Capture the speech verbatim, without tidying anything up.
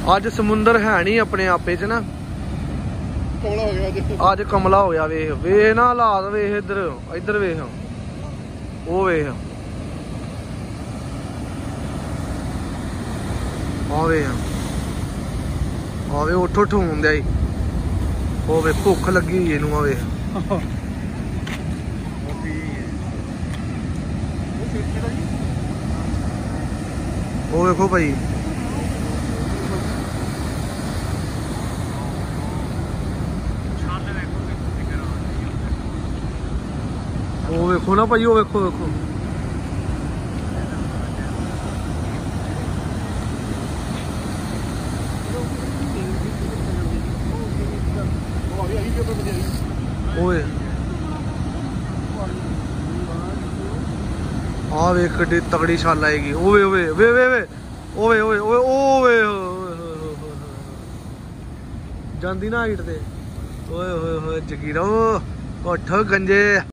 अज समुंदर है नहीं अपने आपे च ना, कमला हो गया अज कमला हो गया। वेख वेख ना हालात, वेख इधर इधर वेख, ओ वेख आ वेख आ वे उठ उठ होंदे ही, ओ वे भुख लगी हुई इनू, आ वेख ओ वेखो भाई, ओ वेखो ना भाई, ओ वेखो वेखो ओए आ वे कड़ी तगड़ी छाल आएगी। ओए ओए वे वे वे ओए ओए ओए ओए जांदी ना हाइट ते। ओए होए होए जगीरो उठ गंजे।